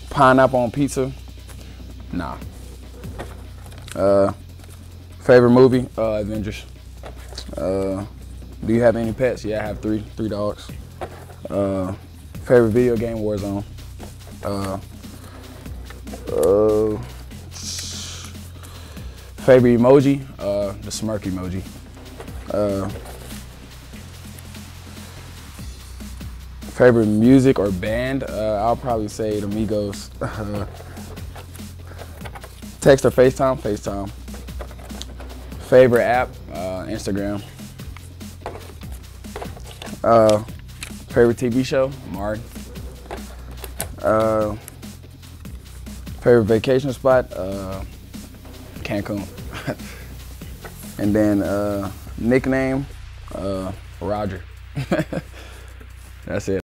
Pineapple on pizza? Nah. Favorite movie? Avengers. Do you have any pets? Yeah, I have three dogs. Favorite video game? Warzone. Favorite emoji? The smirk emoji. Favorite music or band? I'll probably say the Migos. Text or FaceTime? FaceTime. Favorite app? Instagram. Favorite TV show? Martin. Favorite vacation spot? Cancun. And then nickname? Roger. That's it.